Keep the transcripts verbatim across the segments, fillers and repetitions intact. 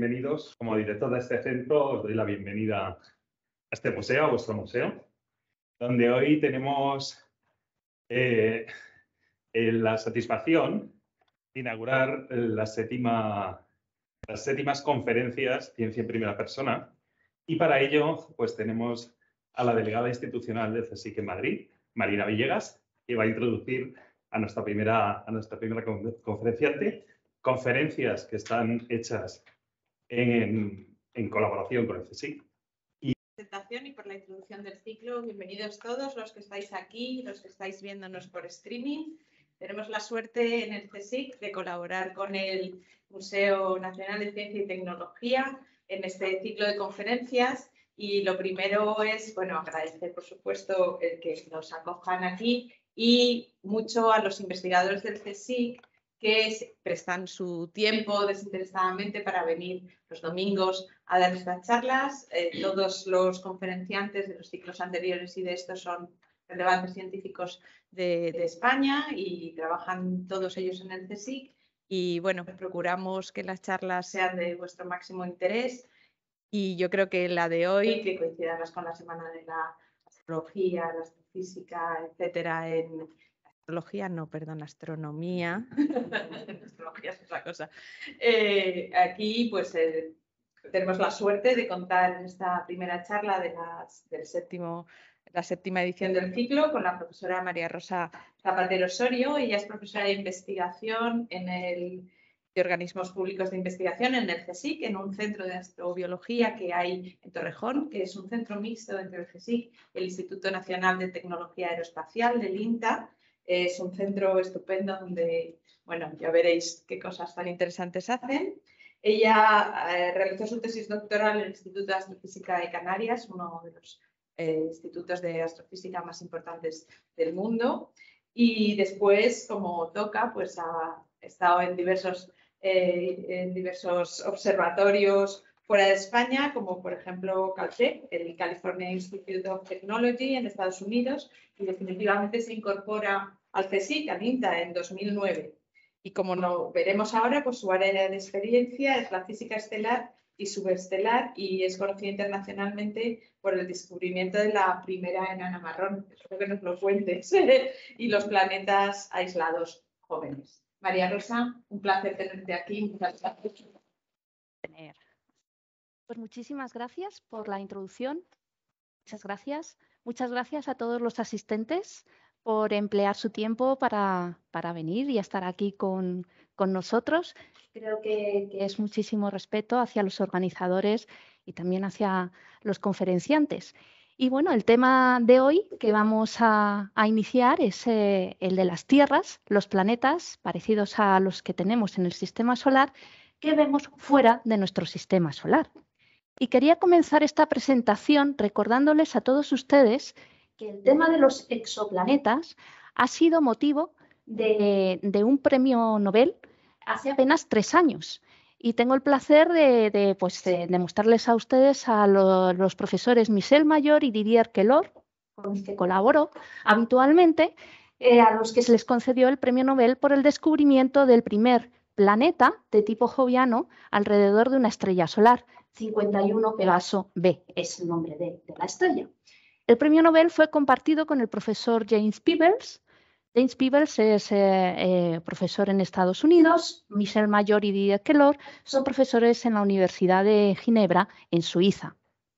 Bienvenidos. Como director de este centro, os doy la bienvenida a este museo, a vuestro museo, donde hoy tenemos eh, eh, la satisfacción de inaugurar la séptima, las séptimas conferencias Ciencia en Primera Persona. Y para ello, pues tenemos a la delegada institucional del CSIC en Madrid, Marina Villegas, que va a introducir a nuestra primera, a nuestra primera conferenciante. Conferencias que están hechas en, en colaboración con el CSIC. Y por la introducción del ciclo. Bienvenidos todos los que estáis aquí, los que estáis viéndonos por streaming. Tenemos la suerte en el CSIC de colaborar con el Museo Nacional de Ciencia y Tecnología en este ciclo de conferencias. Y lo primero es, bueno, agradecer, por supuesto, el que nos acojan aquí y mucho a los investigadores del CSIC que prestan su tiempo desinteresadamente para venir los domingos a dar estas charlas. Eh, todos los conferenciantes de los ciclos anteriores y de estos son relevantes científicos de, de España y trabajan todos ellos en el CSIC. Y bueno, procuramos que las charlas sean de vuestro máximo interés. Y yo creo que la de hoy, que coincida con la semana de la astrología, la astrofísica, etcétera, en astrología, no, perdón, astronomía. Astrología es otra cosa. Eh, aquí, pues, eh, tenemos la suerte de contar en esta primera charla de las, del séptimo, la séptima edición del ciclo con la profesora María Rosa Zapatero Osorio. Ella es profesora de investigación en el de organismos públicos de investigación en el CSIC, en un centro de astrobiología que hay en Torrejón, que es un centro mixto entre el CSIC y el Instituto Nacional de Tecnología Aeroespacial, del INTA. Es un centro estupendo donde, bueno, ya veréis qué cosas tan interesantes hacen. Ella eh, realizó su tesis doctoral en el Instituto de Astrofísica de Canarias, uno de los eh, institutos de astrofísica más importantes del mundo. Y después, como toca, pues ha estado en diversos, eh, en diversos observatorios fuera de España, como por ejemplo Caltech, el California Institute of Technology en Estados Unidos, y definitivamente se incorpora al CSIC, al INTA, en dos mil nueve. Y como lo veremos ahora, pues su área de experiencia es la física estelar y subestelar, y es conocida internacionalmente por el descubrimiento de la primera enana marrón. Espero que nos lo cuentes. Y los planetas aislados jóvenes. María Rosa, un placer tenerte aquí. Muchas gracias. Pues muchísimas gracias por la introducción. Muchas gracias. Muchas gracias a todos los asistentes por emplear su tiempo para, para venir y estar aquí con, con nosotros. Creo que, que es muchísimo respeto hacia los organizadores y también hacia los conferenciantes. Y bueno, el tema de hoy que vamos a, a iniciar es eh, el de las tierras, los planetas parecidos a los que tenemos en el sistema solar que vemos fuera de nuestro sistema solar. Y quería comenzar esta presentación recordándoles a todos ustedes que el tema de los exoplanetas ha sido motivo de, de un premio Nobel hace apenas tres años. Y tengo el placer de, de, pues, de, de mostrarles a ustedes a lo, los profesores Michel Mayor y Didier Queloz, con los que colaboro habitualmente, eh, a los que se les concedió el premio Nobel por el descubrimiento del primer planeta de tipo joviano alrededor de una estrella solar. cincuenta y uno Pegaso B es el nombre de, de la estrella. El premio Nobel fue compartido con el profesor James Peebles. James Peebles es eh, eh, profesor en Estados Unidos. Michel Mayor y Didier Queloz son profesores en la Universidad de Ginebra, en Suiza.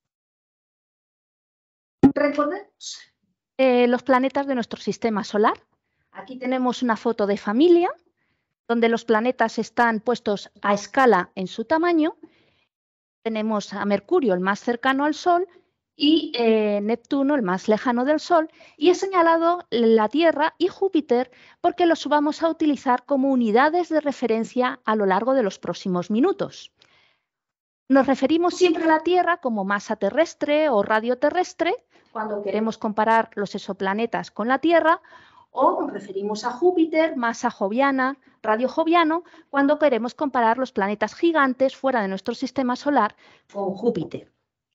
Recordemos eh, los planetas de nuestro sistema solar. Aquí tenemos una foto de familia, donde los planetas están puestos a escala en su tamaño. Tenemos a Mercurio, el más cercano al Sol, y eh, Neptuno, el más lejano del Sol, y he señalado la Tierra y Júpiter porque los vamos a utilizar como unidades de referencia a lo largo de los próximos minutos. Nos referimos siempre a la Tierra como masa terrestre o radioterrestre cuando queremos comparar los exoplanetas con la Tierra, o nos referimos a Júpiter, masa joviana, radiojoviano, cuando queremos comparar los planetas gigantes fuera de nuestro sistema solar con Júpiter.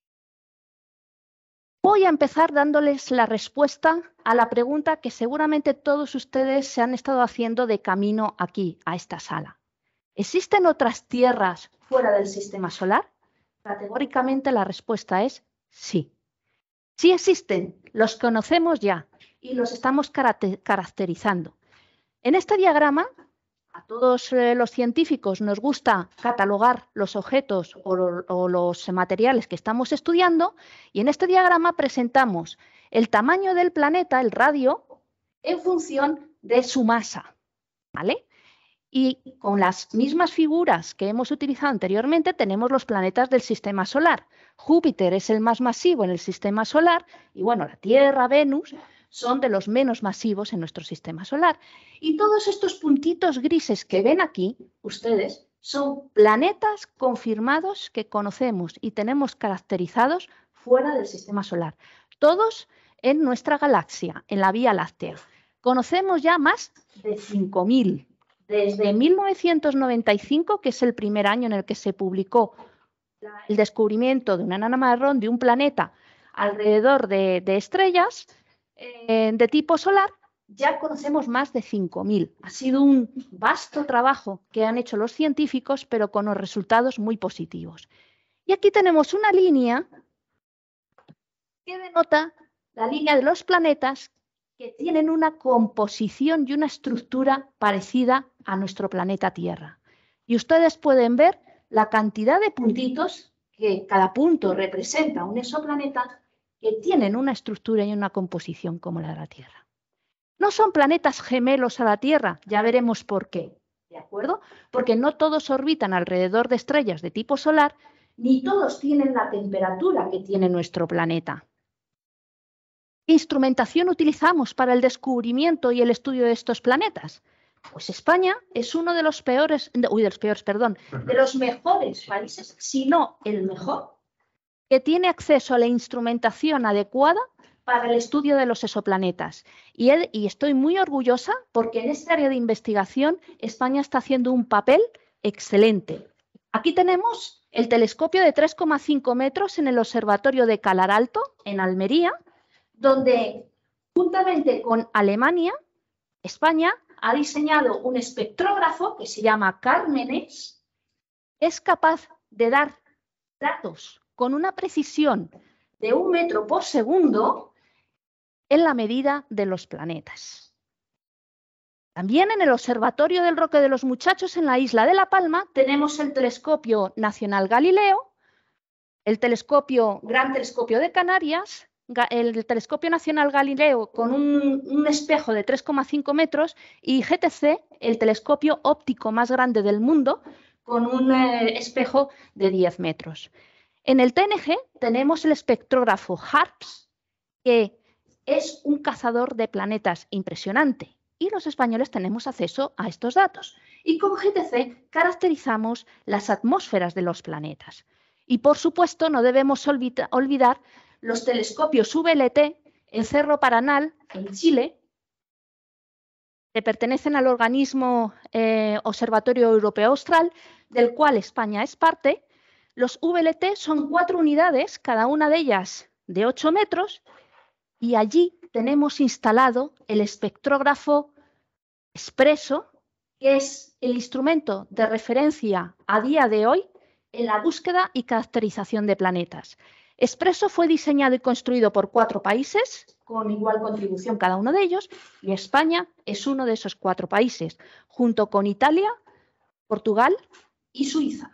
Voy a empezar dándoles la respuesta a la pregunta que seguramente todos ustedes se han estado haciendo de camino aquí, a esta sala. ¿Existen otras tierras fuera del sistema solar? Categóricamente la respuesta es sí. Sí existen, los conocemos ya y los estamos caracterizando. En este diagrama, a todos eh, los científicos nos gusta catalogar los objetos o, lo, o los materiales que estamos estudiando, y en este diagrama presentamos el tamaño del planeta, el radio, en función de su masa, ¿vale? Y con las mismas figuras que hemos utilizado anteriormente tenemos los planetas del sistema solar. Júpiter es el más masivo en el sistema solar y, bueno, la Tierra, Venus son de los menos masivos en nuestro sistema solar. Y todos estos puntitos grises que ven aquí, ustedes, son planetas confirmados que conocemos y tenemos caracterizados fuera del sistema solar. Todos en nuestra galaxia, en la Vía Láctea. Conocemos ya más de cinco mil. Desde mil novecientos noventa y cinco, que es el primer año en el que se publicó el descubrimiento de una enana marrón de un planeta alrededor de, de estrellas eh, de tipo solar, ya conocemos más de cinco mil. Ha sido un vasto trabajo que han hecho los científicos, pero con los resultados muy positivos. Y aquí tenemos una línea que denota la línea de los planetas que tienen una composición y una estructura parecida a nuestro planeta Tierra. Y ustedes pueden ver la cantidad de puntitos que cada punto representa un exoplaneta que tienen una estructura y una composición como la de la Tierra. No son planetas gemelos a la Tierra, ya veremos por qué, ¿de acuerdo? Porque no todos orbitan alrededor de estrellas de tipo solar, ni todos tienen la temperatura que tiene nuestro planeta. ¿Qué instrumentación utilizamos para el descubrimiento y el estudio de estos planetas? Pues España es uno de los peores, uy, de los peores, perdón, de los mejores países, si no el mejor, que tiene acceso a la instrumentación adecuada para el estudio de los exoplanetas. Y, he, y estoy muy orgullosa porque en este área de investigación España está haciendo un papel excelente. Aquí tenemos el telescopio de tres coma cinco metros en el Observatorio de Calar Alto, en Almería, donde juntamente con Alemania, España ha diseñado un espectrógrafo que se llama Cármenes, es capaz de dar datos con una precisión de un metro por segundo en la medida de los planetas. También en el Observatorio del Roque de los Muchachos, en la isla de La Palma, tenemos el Telescopio Nacional Galileo, el telescopio, Gran Telescopio de Canarias, el Telescopio Nacional Galileo con un, un espejo de tres coma cinco metros y G T C, el telescopio óptico más grande del mundo, con un eh, espejo de diez metros. En el T N G tenemos el espectrógrafo HARPS, que es un cazador de planetas impresionante, y los españoles tenemos acceso a estos datos. Y con G T C caracterizamos las atmósferas de los planetas. Y por supuesto no debemos olvida, olvidar los telescopios V L T en Cerro Paranal, en Chile, que pertenecen al organismo eh, Observatorio Europeo Austral, del cual España es parte. Los V L T son cuatro unidades, cada una de ellas de ocho metros, y allí tenemos instalado el espectrógrafo Espresso, que es el instrumento de referencia a día de hoy en la búsqueda y caracterización de planetas. Espresso fue diseñado y construido por cuatro países, con igual contribución cada uno de ellos, y España es uno de esos cuatro países, junto con Italia, Portugal y Suiza.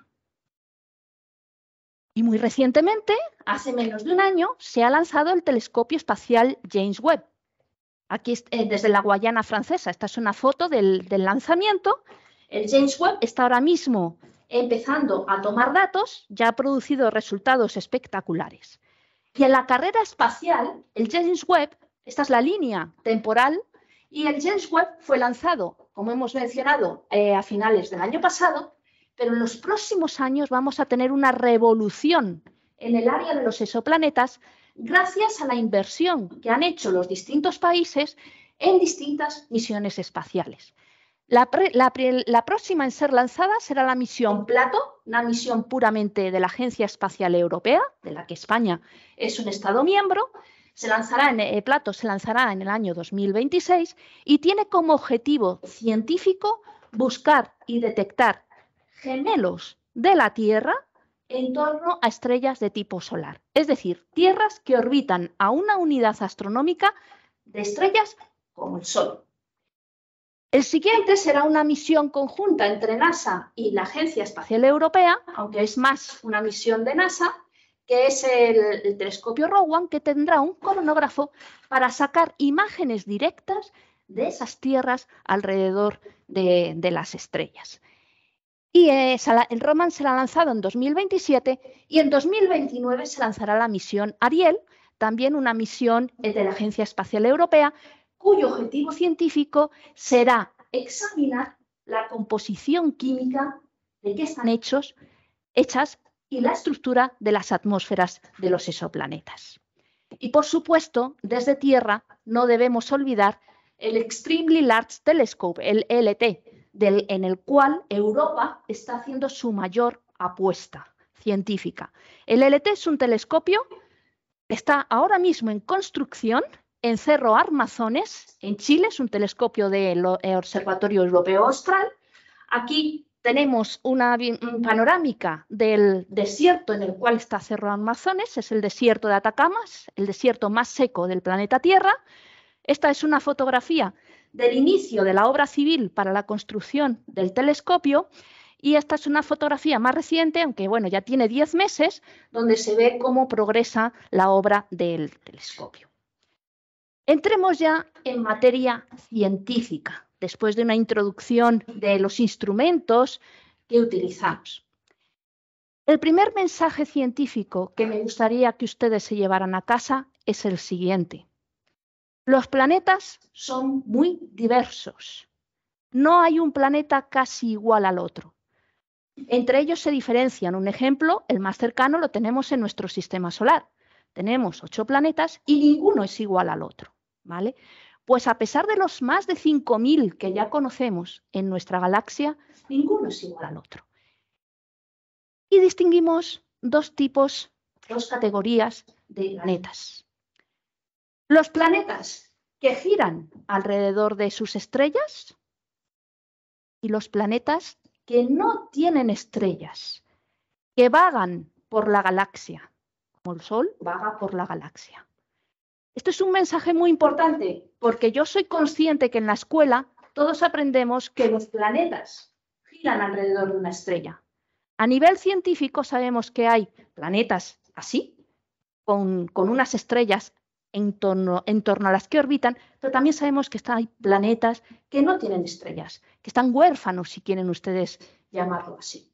Y muy recientemente, hace menos de un año, se ha lanzado el telescopio espacial James Webb. Aquí eh, desde la Guayana francesa, esta es una foto del, del lanzamiento. El James Webb está ahora mismo empezando a tomar datos, ya ha producido resultados espectaculares. Y en la carrera espacial, el James Webb, esta es la línea temporal, y el James Webb fue lanzado, como hemos mencionado, eh, a finales del año pasado, pero en los próximos años vamos a tener una revolución en el área de los exoplanetas gracias a la inversión que han hecho los distintos países en distintas misiones espaciales. La, pre, la, la próxima en ser lanzada será la misión Plato, una misión puramente de la Agencia Espacial Europea, de la que España es un Estado miembro. Se lanzará en, eh, Plato se lanzará en el año dos mil veintiséis y tiene como objetivo científico buscar y detectar gemelos de la Tierra en torno a estrellas de tipo solar. Es decir, tierras que orbitan a una unidad astronómica de estrellas como el Sol. El siguiente será una misión conjunta entre NASA y la Agencia Espacial Europea, aunque es más una misión de NASA, que es el, el telescopio Rowan, que tendrá un cronógrafo para sacar imágenes directas de esas tierras alrededor de, de las estrellas. Y eh, el Rowan será lanzado en dos mil veintisiete y en dos mil veintinueve se lanzará la misión Ariel, también una misión de la Agencia Espacial Europea, cuyo objetivo científico será examinar la composición química de qué están hechos, hechas y la estructura de las atmósferas de los exoplanetas. Y por supuesto, desde Tierra no debemos olvidar el Extremely Large Telescope, el E L T, del, en el cual Europa está haciendo su mayor apuesta científica. El E L T es un telescopio que está ahora mismo en construcción en Cerro Armazones, en Chile, es un telescopio del Observatorio Europeo Austral. Aquí tenemos una panorámica del desierto en el cual está Cerro Armazones, es el desierto de Atacama, el desierto más seco del planeta Tierra. Esta es una fotografía del inicio de la obra civil para la construcción del telescopio y esta es una fotografía más reciente, aunque bueno, ya tiene diez meses, donde se ve cómo progresa la obra del telescopio. Entremos ya en materia científica, después de una introducción de los instrumentos que utilizamos. El primer mensaje científico que me gustaría que ustedes se llevaran a casa es el siguiente. Los planetas son muy diversos. No hay un planeta casi igual al otro. Entre ellos se diferencian. Un ejemplo, el más cercano lo tenemos en nuestro sistema solar. Tenemos ocho planetas y ninguno es igual al otro, ¿vale? Pues a pesar de los más de cinco mil que ya conocemos en nuestra galaxia, ninguno es igual al otro. Y distinguimos dos tipos, dos categorías de planetas. Los planetas que giran alrededor de sus estrellas y los planetas que no tienen estrellas, que vagan por la galaxia, como el Sol vaga por la galaxia. Esto es un mensaje muy importante porque yo soy consciente que en la escuela todos aprendemos que los planetas giran alrededor de una estrella. A nivel científico sabemos que hay planetas así, con, con unas estrellas en torno, en torno a las que orbitan, pero también sabemos que hay planetas que no tienen estrellas, que están huérfanos, si quieren ustedes llamarlo así.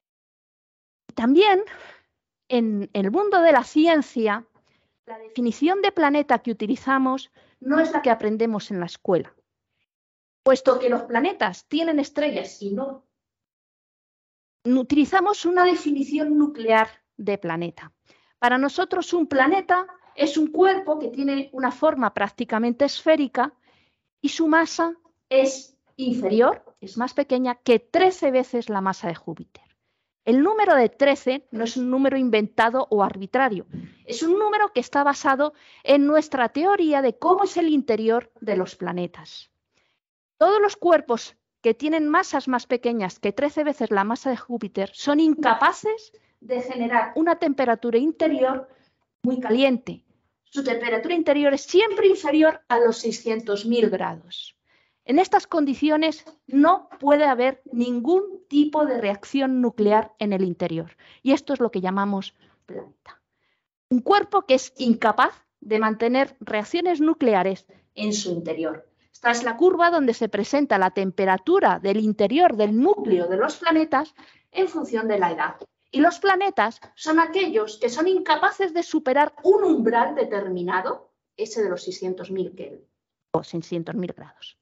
También en el mundo de la ciencia, la definición de planeta que utilizamos no es la que aprendemos en la escuela. Puesto que los planetas tienen estrellas y no, utilizamos una definición nuclear de planeta. Para nosotros un planeta es un cuerpo que tiene una forma prácticamente esférica y su masa es inferior, es más pequeña que trece veces la masa de Júpiter. El número de trece no es un número inventado o arbitrario, es un número que está basado en nuestra teoría de cómo es el interior de los planetas. Todos los cuerpos que tienen masas más pequeñas que trece veces la masa de Júpiter son incapaces de generar una temperatura interior muy caliente. Su temperatura interior es siempre inferior a los seiscientos mil grados. En estas condiciones no puede haber ningún tipo de reacción nuclear en el interior. Y esto es lo que llamamos planeta. Un cuerpo que es incapaz de mantener reacciones nucleares en su interior. Esta es la curva donde se presenta la temperatura del interior del núcleo de los planetas en función de la edad. Y los planetas son aquellos que son incapaces de superar un umbral determinado, ese de los seiscientos mil Kelvin o seiscientos mil grados.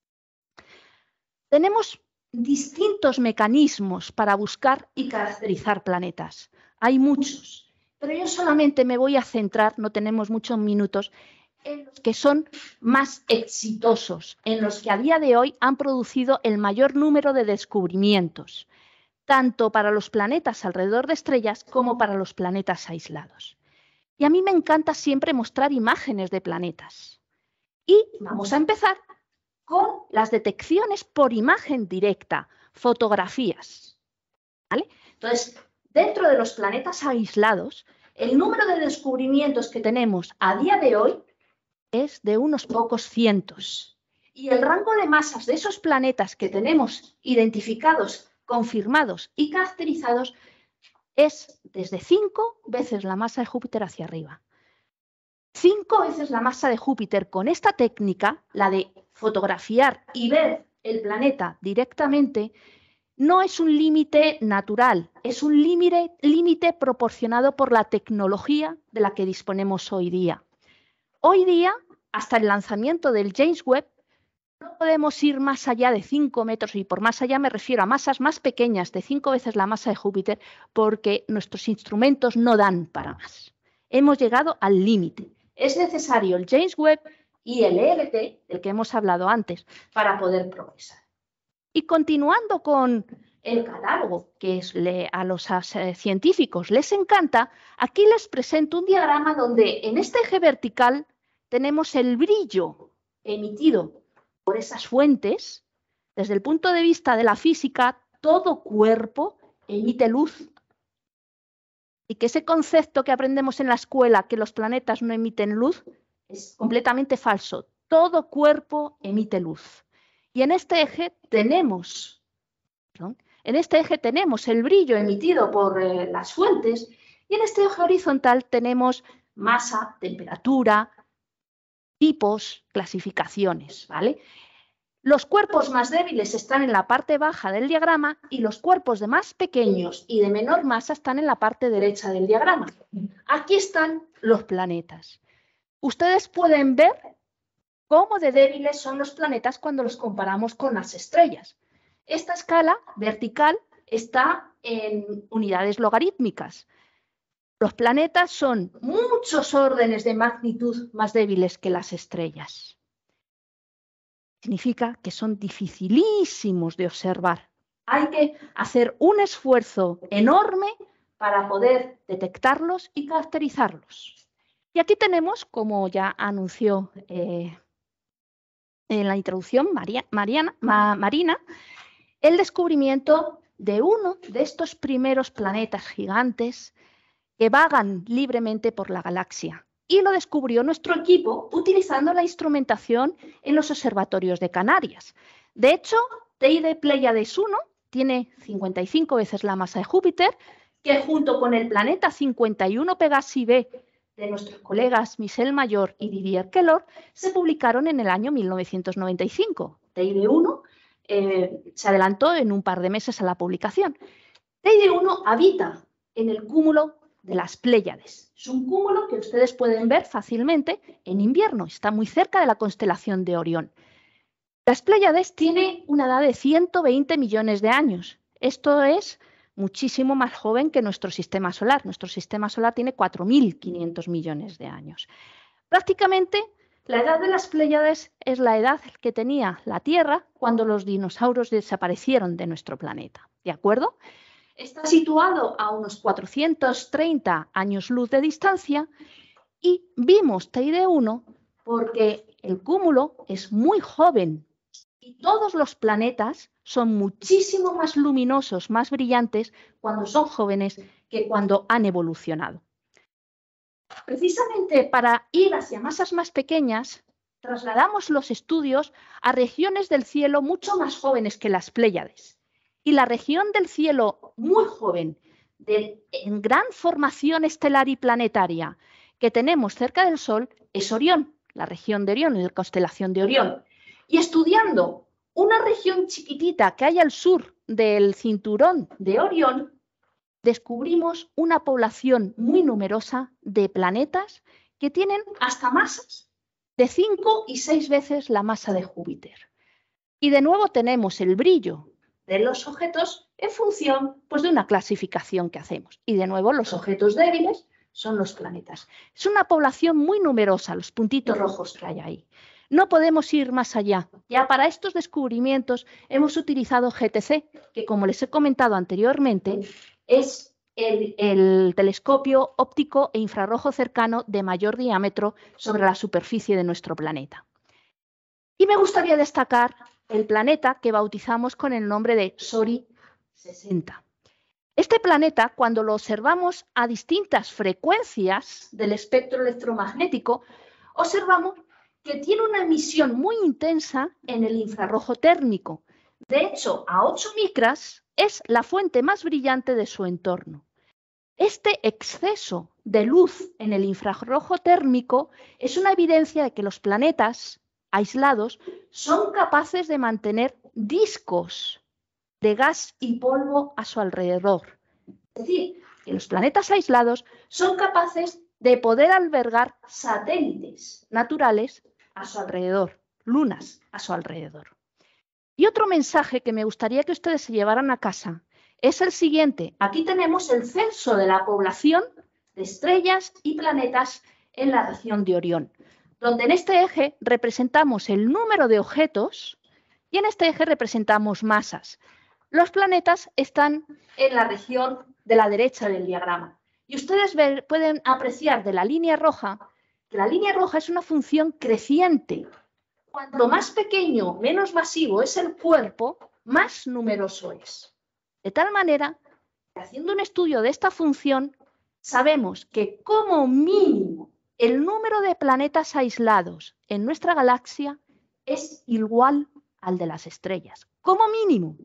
Tenemos distintos mecanismos para buscar y caracterizar planetas. Hay muchos, pero yo solamente me voy a centrar, no tenemos muchos minutos, en los que son más exitosos, en los que a día de hoy han producido el mayor número de descubrimientos, tanto para los planetas alrededor de estrellas como para los planetas aislados. Y a mí me encanta siempre mostrar imágenes de planetas. Y vamos a empezar con las detecciones por imagen directa, fotografías. ¿vale? Entonces, dentro de los planetas aislados, el número de descubrimientos que tenemos a día de hoy es de unos pocos cientos. Y el rango de masas de esos planetas que tenemos identificados, confirmados y caracterizados es desde cinco veces la masa de Júpiter hacia arriba. Cinco veces la masa de Júpiter con esta técnica, la de fotografiar y ver el planeta directamente, no es un límite natural, es un límite, límite proporcionado por la tecnología de la que disponemos hoy día. Hoy día, hasta el lanzamiento del James Webb, no podemos ir más allá de cinco metros, y por más allá me refiero a masas más pequeñas, de cinco veces la masa de Júpiter, porque nuestros instrumentos no dan para más. Hemos llegado al límite. Es necesario el James Webb y el E L T, del que hemos hablado antes, para poder progresar. Y continuando con el catálogo, que es, le, a los eh, científicos les encanta, aquí les presento un diagrama donde en este eje vertical tenemos el brillo emitido por esas fuentes. Desde el punto de vista de la física, todo cuerpo emite luz. Y que ese concepto que aprendemos en la escuela, que los planetas no emiten luz, es completamente falso. Todo cuerpo emite luz. Y en este eje tenemos, perdón, en este eje tenemos el brillo emitido por eh, las fuentes, y en este eje horizontal tenemos masa, temperatura, tipos, clasificaciones, ¿vale? Los cuerpos más débiles están en la parte baja del diagrama y los cuerpos de más pequeños y de menor masa están en la parte derecha del diagrama. Aquí están los planetas. Ustedes pueden ver cómo de débiles son los planetas cuando los comparamos con las estrellas. Esta escala vertical está en unidades logarítmicas. Los planetas son muchos órdenes de magnitud más débiles que las estrellas. Significa que son dificilísimos de observar. Hay que hacer un esfuerzo enorme para poder detectarlos y caracterizarlos. Y aquí tenemos, como ya anunció eh, en la introducción María, Mariana, Ma, Marina, el descubrimiento de uno de estos primeros planetas gigantes que vagan libremente por la galaxia. Y lo descubrió nuestro equipo utilizando la instrumentación en los observatorios de Canarias. De hecho, Teide Pleiades uno tiene cincuenta y cinco veces la masa de Júpiter, que junto con el planeta cincuenta y uno Pegasi B de nuestros colegas Michel Mayor y Didier Queloz se publicaron en el año mil novecientos noventa y cinco. Teide uno eh, se adelantó en un par de meses a la publicación. Teide uno habita en el cúmulo de las Pléyades. Es un cúmulo que ustedes pueden ver fácilmente en invierno. Está muy cerca de la constelación de Orión. Las Pléyades tienen una edad de ciento veinte millones de años. Esto es muchísimo más joven que nuestro sistema solar. Nuestro sistema solar tiene cuatro mil quinientos millones de años. Prácticamente, la edad de las Pléyades es la edad que tenía la Tierra cuando los dinosaurios desaparecieron de nuestro planeta. ¿De acuerdo? Está situado a unos cuatrocientos treinta años luz de distancia y vimos Teide uno porque el cúmulo es muy joven y todos los planetas son muchísimo más luminosos, más brillantes cuando son jóvenes que cuando han evolucionado. Precisamente para ir hacia masas más pequeñas, trasladamos los estudios a regiones del cielo mucho más jóvenes que las Pléyades. Y la región del cielo muy joven, de, en gran formación estelar y planetaria, que tenemos cerca del Sol, es Orión, la región de Orión, la constelación de Orión. Y estudiando una región chiquitita que hay al sur del cinturón de Orión, descubrimos una población muy numerosa de planetas que tienen hasta masas de cinco y seis veces la masa de Júpiter. Y de nuevo tenemos el brillo de los objetos en función pues, de una clasificación que hacemos. Y de nuevo los objetos débiles son los planetas. Es una población muy numerosa, los puntitos rojos que hay ahí. No podemos ir más allá. Ya para estos descubrimientos hemos utilizado G T C, que como les he comentado anteriormente, es el, el telescopio óptico e infrarrojo cercano de mayor diámetro sobre la superficie de nuestro planeta. Y me gustaría destacar el planeta que bautizamos con el nombre de SORI sesenta. Este planeta, cuando lo observamos a distintas frecuencias del espectro electromagnético, observamos que tiene una emisión muy intensa en el infrarrojo térmico. De hecho, a ocho micras es la fuente más brillante de su entorno. Este exceso de luz en el infrarrojo térmico es una evidencia de que los planetas aislados son capaces de mantener discos de gas y polvo a su alrededor. Es decir, que los planetas aislados son capaces de poder albergar satélites naturales a su alrededor, lunas a su alrededor. Y otro mensaje que me gustaría que ustedes se llevaran a casa es el siguiente. Aquí tenemos el censo de la población de estrellas y planetas en la región de Orión, donde en este eje representamos el número de objetos y en este eje representamos masas. Los planetas están en la región de la derecha del diagrama. Y ustedes ver, pueden apreciar de la línea roja que la línea roja es una función creciente. Cuanto más pequeño, menos masivo es el cuerpo, más numeroso es. De tal manera que haciendo un estudio de esta función, sabemos que como mínimo el número de planetas aislados en nuestra galaxia es igual al de las estrellas. Como mínimo.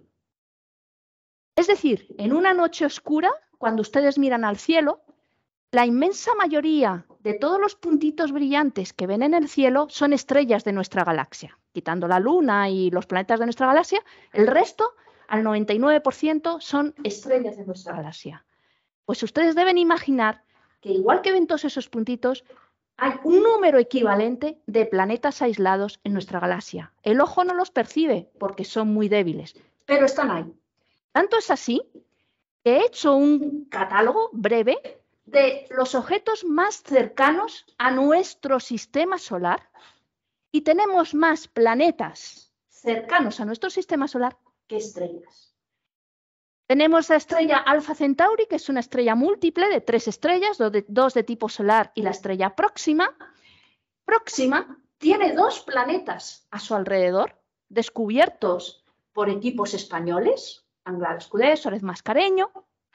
Es decir, en una noche oscura, cuando ustedes miran al cielo, la inmensa mayoría de todos los puntitos brillantes que ven en el cielo son estrellas de nuestra galaxia. Quitando la Luna y los planetas de nuestra galaxia, el resto, al noventa y nueve por ciento, son estrellas de nuestra galaxia. Pues ustedes deben imaginar que igual que ven todos esos puntitos, hay un número equivalente de planetas aislados en nuestra galaxia. El ojo no los percibe porque son muy débiles, pero están ahí. Tanto es así que he hecho un catálogo breve de los objetos más cercanos a nuestro sistema solar y tenemos más planetas cercanos a nuestro sistema solar que estrellas. Tenemos la estrella Alfa Centauri, que es una estrella múltiple de tres estrellas, dos de, dos de tipo solar y la estrella Próxima. Próxima tiene dos planetas a su alrededor, descubiertos por equipos españoles, Angular Escudé, Suárez Mascareño.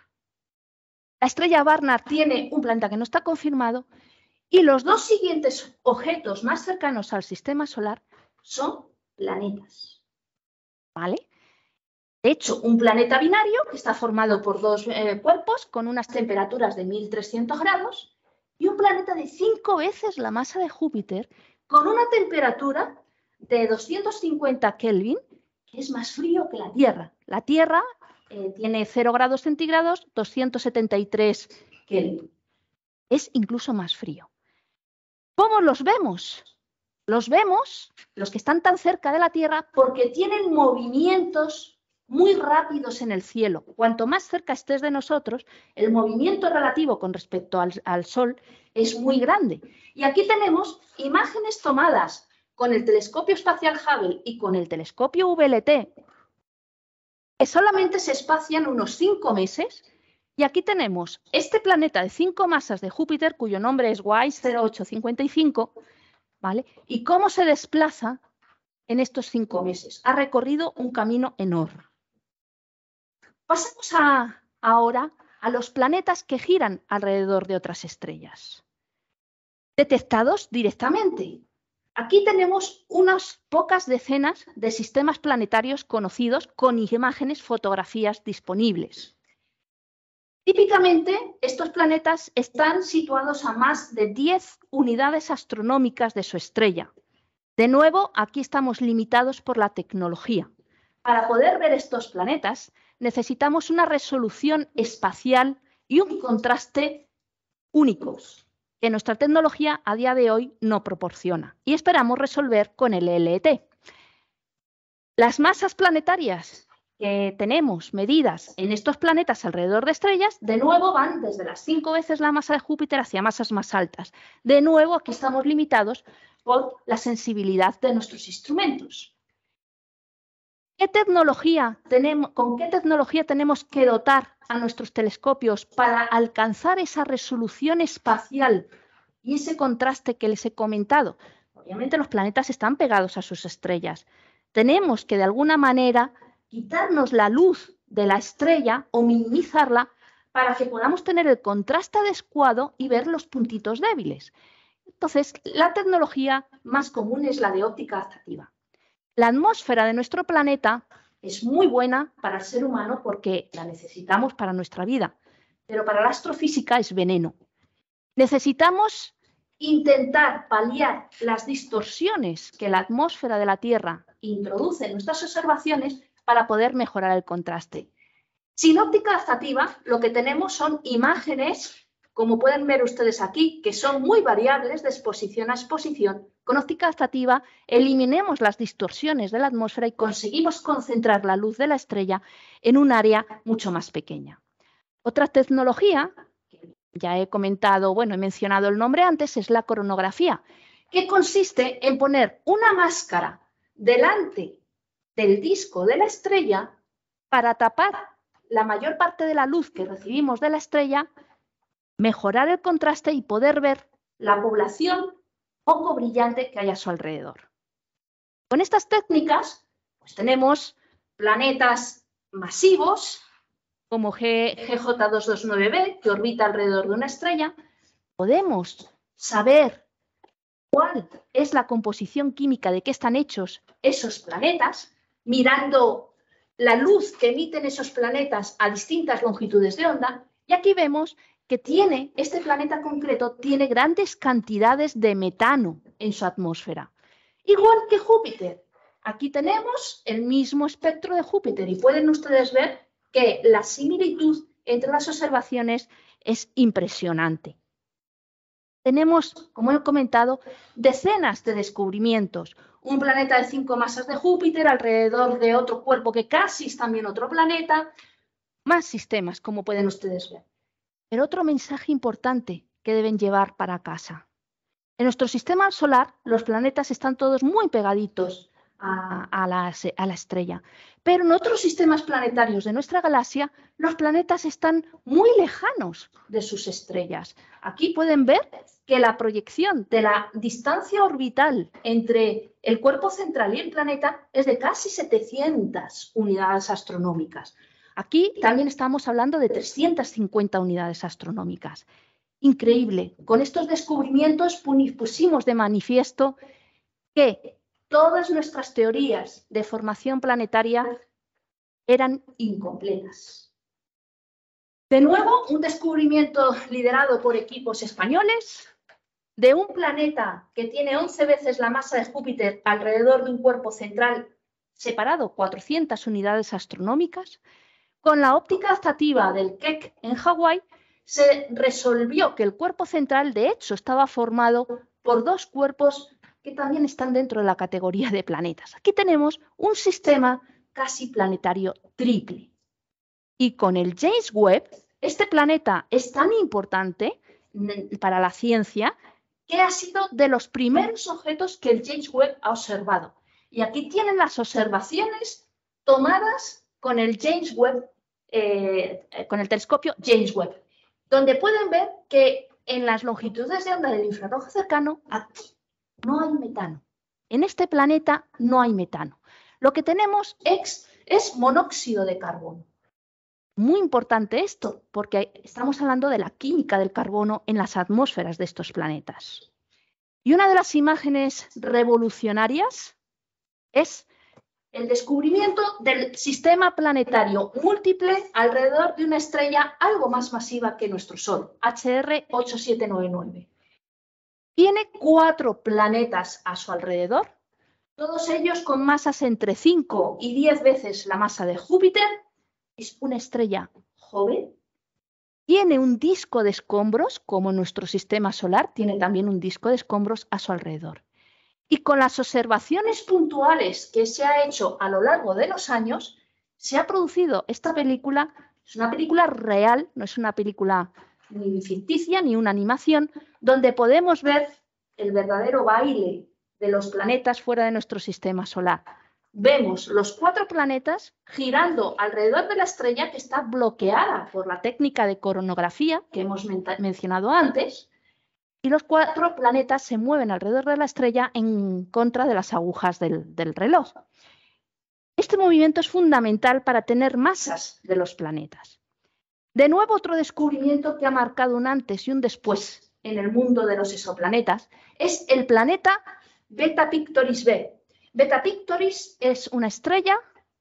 La estrella Barnard tiene un planeta que no está confirmado y los dos siguientes objetos más cercanos al sistema solar son planetas. ¿Vale? De hecho, un planeta binario que está formado por dos eh, cuerpos con unas temperaturas de mil trescientos grados y un planeta de cinco veces la masa de Júpiter con una temperatura de doscientos cincuenta Kelvin, que es más frío que la Tierra. La Tierra eh, tiene cero grados centígrados, doscientos setenta y tres Kelvin. Es incluso más frío. ¿Cómo los vemos? Los vemos, los que están tan cerca de la Tierra, porque tienen movimientos muy rápidos en el cielo. Cuanto más cerca estés de nosotros, el movimiento relativo con respecto al, al Sol es muy grande. Y aquí tenemos imágenes tomadas con el telescopio espacial Hubble y con el telescopio V L T, que solamente se espacian unos cinco meses. Y aquí tenemos este planeta de cinco masas de Júpiter, cuyo nombre es WISE cero ocho cincuenta y cinco, ¿vale? Y cómo se desplaza en estos cinco meses. Ha recorrido un camino enorme. Pasemos a, ahora a los planetas que giran alrededor de otras estrellas, detectados directamente. Aquí tenemos unas pocas decenas de sistemas planetarios conocidos con imágenes, fotografías disponibles. Típicamente, estos planetas están situados a más de diez unidades astronómicas de su estrella. De nuevo, aquí estamos limitados por la tecnología. Para poder ver estos planetas, necesitamos una resolución espacial y un contraste únicos, que nuestra tecnología a día de hoy no proporciona. Y esperamos resolver con el L E T. Las masas planetarias que tenemos medidas en estos planetas alrededor de estrellas, de nuevo van desde las cinco veces la masa de Júpiter hacia masas más altas. De nuevo, aquí estamos limitados por la sensibilidad de nuestros instrumentos. ¿Qué tecnología tenemos, ¿Con qué tecnología tenemos que dotar a nuestros telescopios para alcanzar esa resolución espacial y ese contraste que les he comentado? Obviamente los planetas están pegados a sus estrellas. Tenemos que de alguna manera quitarnos la luz de la estrella o minimizarla para que podamos tener el contraste adecuado y ver los puntitos débiles. Entonces, la tecnología más común es la de óptica adaptativa. La atmósfera de nuestro planeta es muy buena para el ser humano porque la necesitamos para nuestra vida, pero para la astrofísica es veneno. Necesitamos intentar paliar las distorsiones que la atmósfera de la Tierra introduce en nuestras observaciones para poder mejorar el contraste. Sin óptica adaptativa, lo que tenemos son imágenes, como pueden ver ustedes aquí, que son muy variables de exposición a exposición. Con óptica adaptativa eliminemos las distorsiones de la atmósfera y conseguimos concentrar la luz de la estrella en un área mucho más pequeña. Otra tecnología, que ya he comentado, bueno, he mencionado el nombre antes, es la coronografía, que consiste en poner una máscara delante del disco de la estrella para tapar la mayor parte de la luz que recibimos de la estrella, mejorar el contraste y poder ver la población poco brillante que hay a su alrededor. Con estas técnicas, pues tenemos planetas masivos, como G J doscientos veintinueve b, que orbita alrededor de una estrella. Podemos saber cuál es la composición química, de qué están hechos esos planetas, mirando la luz que emiten esos planetas a distintas longitudes de onda. Y aquí vemos que tiene, este planeta concreto tiene grandes cantidades de metano en su atmósfera. Igual que Júpiter. Aquí tenemos el mismo espectro de Júpiter y pueden ustedes ver que la similitud entre las observaciones es impresionante. Tenemos, como he comentado, decenas de descubrimientos. Un planeta de cinco masas de Júpiter alrededor de otro cuerpo que casi es también otro planeta. Más sistemas, como pueden ustedes ver. Pero otro mensaje importante que deben llevar para casa. En nuestro sistema solar, los planetas están todos muy pegaditos a, a, la, a la estrella. Pero en otros sistemas planetarios de nuestra galaxia, los planetas están muy lejanos de sus estrellas. Aquí pueden ver que la proyección de la distancia orbital entre el cuerpo central y el planeta es de casi setecientas unidades astronómicas. Aquí también estamos hablando de trescientas cincuenta unidades astronómicas. Increíble. Con estos descubrimientos pusimos de manifiesto que todas nuestras teorías de formación planetaria eran incompletas. De nuevo, un descubrimiento liderado por equipos españoles de un planeta que tiene once veces la masa de Júpiter alrededor de un cuerpo central separado cuatrocientas unidades astronómicas. Con la óptica adaptativa del Keck en Hawái se resolvió que el cuerpo central de hecho estaba formado por dos cuerpos que también están dentro de la categoría de planetas. Aquí tenemos un sistema casi planetario triple. Y con el James Webb, este planeta es tan importante para la ciencia que ha sido de los primeros objetos que el James Webb ha observado. Y aquí tienen las observaciones tomadas con el James Webb, eh, con el telescopio James Webb, donde pueden ver que en las longitudes de onda del infrarrojo cercano, aquí no hay metano. En este planeta no hay metano. Lo que tenemos es, es monóxido de carbono. Muy importante esto, porque estamos hablando de la química del carbono en las atmósferas de estos planetas. Y una de las imágenes revolucionarias es el descubrimiento del sistema planetario múltiple alrededor de una estrella algo más masiva que nuestro Sol, H R ocho siete nueve nueve. Tiene cuatro planetas a su alrededor, todos ellos con masas entre cinco y diez veces la masa de Júpiter. Es una estrella joven. Tiene un disco de escombros, como nuestro sistema solar tiene también un disco de escombros a su alrededor. Y con las observaciones puntuales que se ha hecho a lo largo de los años, se ha producido esta película. Es una película real, no es una película ni ficticia ni una animación, donde podemos ver el verdadero baile de los planetas fuera de nuestro sistema solar. Vemos los cuatro planetas girando alrededor de la estrella que está bloqueada por la técnica de coronografía que hemos men- mencionado antes, y los cuatro planetas se mueven alrededor de la estrella en contra de las agujas del, del reloj. Este movimiento es fundamental para tener masas de los planetas. De nuevo, otro descubrimiento que ha marcado un antes y un después en el mundo de los exoplanetas es el planeta Beta Pictoris b. Beta Pictoris es una estrella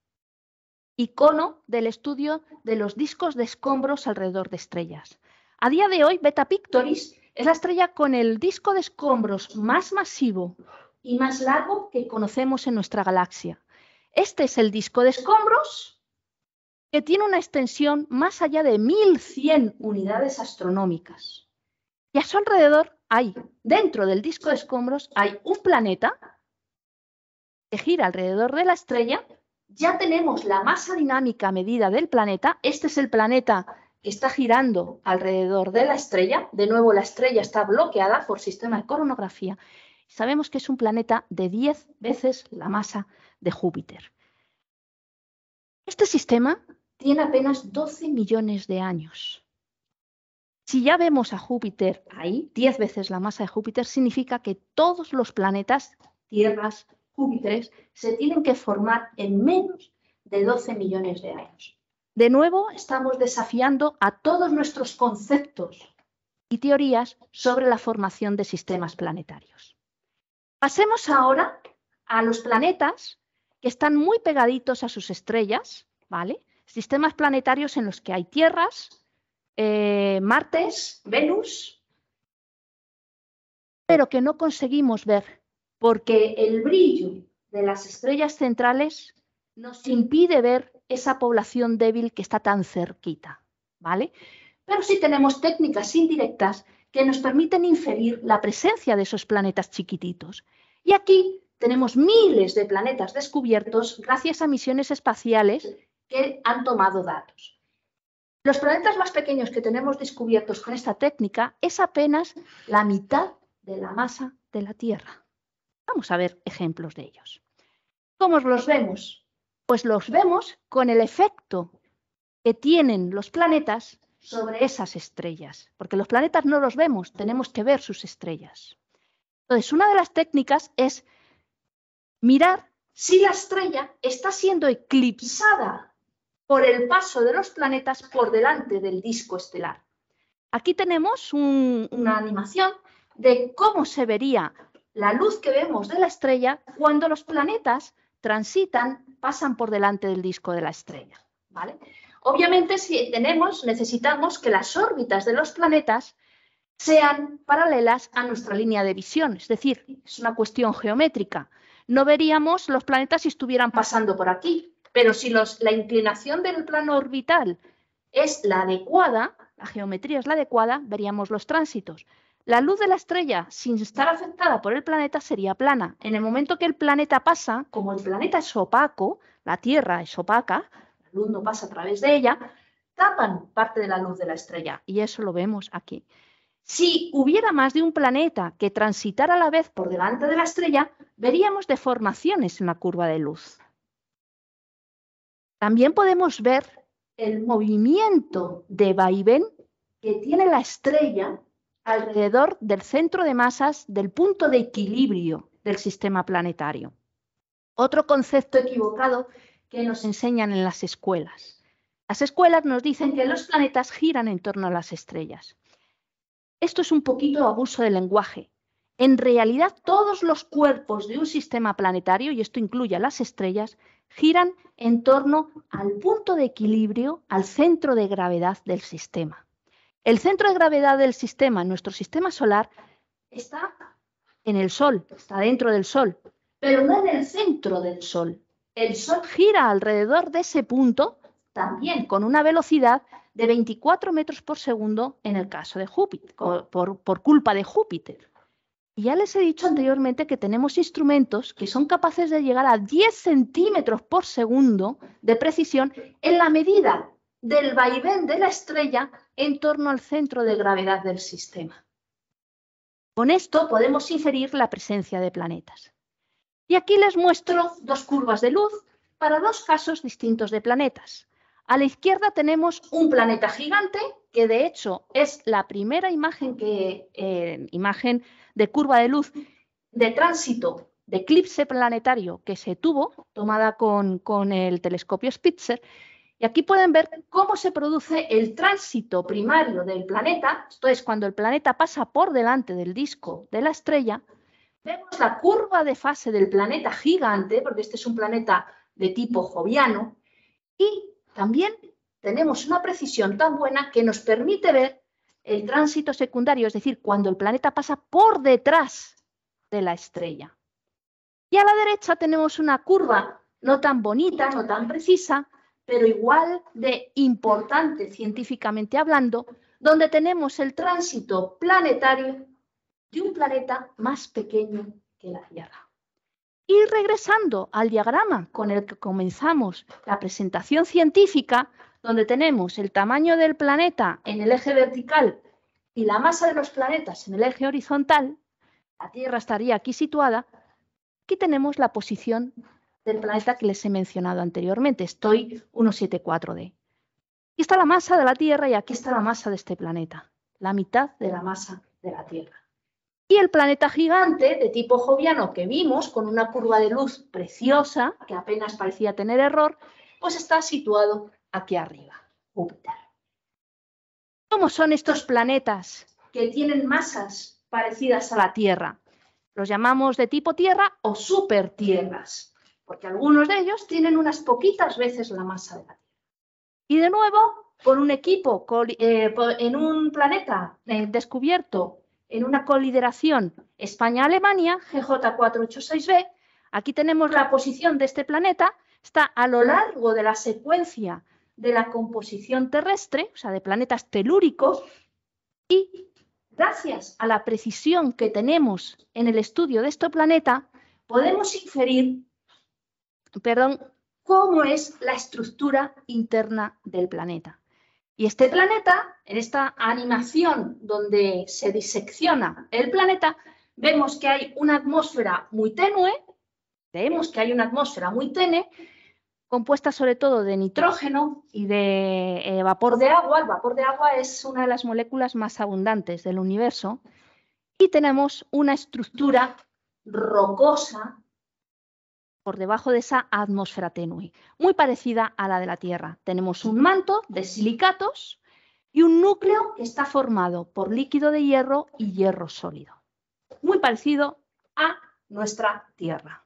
icono del estudio de los discos de escombros alrededor de estrellas. A día de hoy, Beta Pictoris es la estrella con el disco de escombros más masivo y más largo que conocemos en nuestra galaxia. Este es el disco de escombros que tiene una extensión más allá de mil cien unidades astronómicas. Y a su alrededor hay, dentro del disco de escombros, hay un planeta que gira alrededor de la estrella. Ya tenemos la masa dinámica medida del planeta. Este es el planeta que está girando alrededor de la estrella. De nuevo, la estrella está bloqueada por sistema de coronografía. Sabemos que es un planeta de diez veces la masa de Júpiter. Este sistema tiene apenas doce millones de años. Si ya vemos a Júpiter ahí, diez veces la masa de Júpiter, significa que todos los planetas, tierras, Júpiteres, se tienen que formar en menos de doce millones de años. De nuevo, estamos desafiando a todos nuestros conceptos y teorías sobre la formación de sistemas planetarios. Pasemos ahora a los planetas que están muy pegaditos a sus estrellas, ¿vale? Sistemas planetarios en los que hay tierras, eh, Martes, Venus, pero que no conseguimos ver porque el brillo de las estrellas centrales nos impide ver esa población débil que está tan cerquita, ¿vale? Pero sí tenemos técnicas indirectas que nos permiten inferir la presencia de esos planetas chiquititos. Y aquí tenemos miles de planetas descubiertos gracias a misiones espaciales que han tomado datos. Los planetas más pequeños que tenemos descubiertos con esta técnica es apenas la mitad de la masa de la Tierra. Vamos a ver ejemplos de ellos. ¿Cómo los vemos? Pues los vemos con el efecto que tienen los planetas sobre esas estrellas, porque los planetas no los vemos, tenemos que ver sus estrellas. Entonces, una de las técnicas es mirar si la estrella está siendo eclipsada por el paso de los planetas por delante del disco estelar. Aquí tenemos un, una animación de cómo se vería la luz que vemos de la estrella cuando los planetas transitan, pasan por delante del disco de la estrella, ¿vale? Obviamente, si tenemos, necesitamos que las órbitas de los planetas sean paralelas a nuestra línea de visión, es decir, es una cuestión geométrica. No veríamos los planetas si estuvieran pasando por aquí, pero si los, la inclinación del plano orbital es la adecuada, la geometría es la adecuada, veríamos los tránsitos. La luz de la estrella, sin estar afectada por el planeta, sería plana. En el momento que el planeta pasa, como el planeta es opaco, la Tierra es opaca, la luz no pasa a través de ella, tapan parte de la luz de la estrella, y eso lo vemos aquí. Si hubiera más de un planeta que transitara a la vez por delante de la estrella, veríamos deformaciones en la curva de luz. También podemos ver el movimiento de vaivén que tiene la estrella alrededor del centro de masas del punto de equilibrio del sistema planetario. Otro concepto equivocado que nos enseñan en las escuelas. Las escuelas nos dicen que los planetas giran en torno a las estrellas. Esto es un poquito abuso del lenguaje. En realidad, todos los cuerpos de un sistema planetario, y esto incluye a las estrellas, giran en torno al punto de equilibrio, al centro de gravedad del sistema. El centro de gravedad del sistema, en nuestro sistema solar, está en el Sol, está dentro del Sol, pero no en el centro del Sol. El Sol gira alrededor de ese punto, también con una velocidad de veinticuatro metros por segundo en el caso de Júpiter, por, por culpa de Júpiter. Y ya les he dicho anteriormente que tenemos instrumentos que son capaces de llegar a diez centímetros por segundo de precisión en la medida del vaivén de la estrella en torno al centro de gravedad del sistema. Con esto podemos inferir la presencia de planetas. Y aquí les muestro dos curvas de luz para dos casos distintos de planetas. A la izquierda tenemos un planeta gigante, que de hecho es la primera imagen, que, eh, imagen de curva de luz de tránsito de eclipse planetario que se tuvo, tomada con, con el telescopio Spitzer. Y aquí pueden ver cómo se produce el tránsito primario del planeta. Esto es cuando el planeta pasa por delante del disco de la estrella. Vemos la curva de fase del planeta gigante, porque este es un planeta de tipo joviano. Y también tenemos una precisión tan buena que nos permite ver el tránsito secundario, es decir, cuando el planeta pasa por detrás de la estrella. Y a la derecha tenemos una curva no tan bonita, no tan precisa, pero igual de importante científicamente hablando, donde tenemos el tránsito planetario de un planeta más pequeño que la Tierra. Y regresando al diagrama con el que comenzamos la presentación científica, donde tenemos el tamaño del planeta en el eje vertical y la masa de los planetas en el eje horizontal, la Tierra estaría aquí situada. Aquí tenemos la posición del planeta que les he mencionado anteriormente, estoy ciento setenta y cuatro D. Aquí está la masa de la Tierra y aquí está la masa de este planeta, la mitad de la masa de la Tierra. Y el planeta gigante de tipo joviano que vimos con una curva de luz preciosa, que apenas parecía tener error, pues está situado aquí arriba, Júpiter. ¿Cómo son estos planetas que tienen masas parecidas a la Tierra? Los llamamos de tipo Tierra o supertierras, porque algunos de ellos tienen unas poquitas veces la masa de la Tierra. Y de nuevo, con un equipo, eh, en un planeta eh, descubierto en una colideраción España-Alemania, G J cuatrocientos ochenta y seis b, aquí tenemos la posición de este planeta, está a lo largo de la secuencia de la composición terrestre, o sea, de planetas telúricos, y gracias a la precisión que tenemos en el estudio de este planeta, podemos inferir, perdón, cómo es la estructura interna del planeta. Y este planeta, en esta animación donde se disecciona el planeta, vemos que hay una atmósfera muy tenue, vemos que hay una atmósfera muy tenue, compuesta sobre todo de nitrógeno y de eh, vapor de agua. El vapor de agua es una de las moléculas más abundantes del universo. Y tenemos una estructura rocosa por debajo de esa atmósfera tenue, muy parecida a la de la Tierra. Tenemos un manto de silicatos y un núcleo que está formado por líquido de hierro y hierro sólido, muy parecido a nuestra Tierra.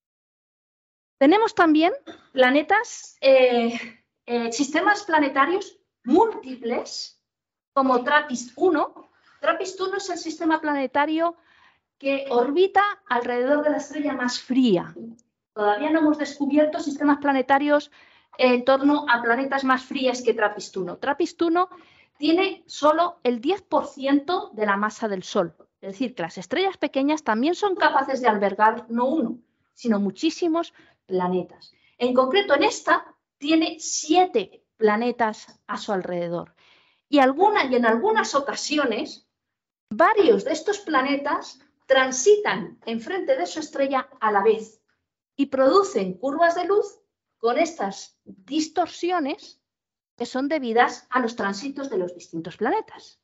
Tenemos también planetas, eh, eh, sistemas planetarios múltiples, como TRAPPIST uno. TRAPPIST uno es el sistema planetario que orbita alrededor de la estrella más fría. Todavía no hemos descubierto sistemas planetarios en torno a planetas más frías que TRAPPIST uno. TRAPPIST uno tiene solo el diez por ciento de la masa del Sol. Es decir, que las estrellas pequeñas también son capaces de albergar no uno, sino muchísimos planetas. En concreto, en esta tiene siete planetas a su alrededor. Y, alguna, y en algunas ocasiones, varios de estos planetas transitan enfrente de su estrella a la vez y producen curvas de luz con estas distorsiones que son debidas a los tránsitos de los distintos planetas.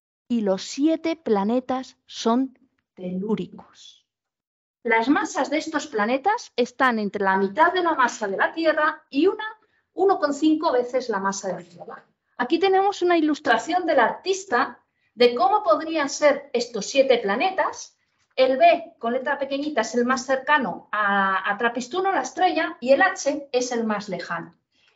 Y los siete planetas son telúricos. Las masas de estos planetas están entre la mitad de la masa de la Tierra y una uno coma cinco veces la masa de la Tierra. Aquí tenemos una ilustración del artista de cómo podrían ser estos siete planetas. El B con letra pequeñita es el más cercano a, a TRAPPIST uno, la estrella, y el H es el más lejano.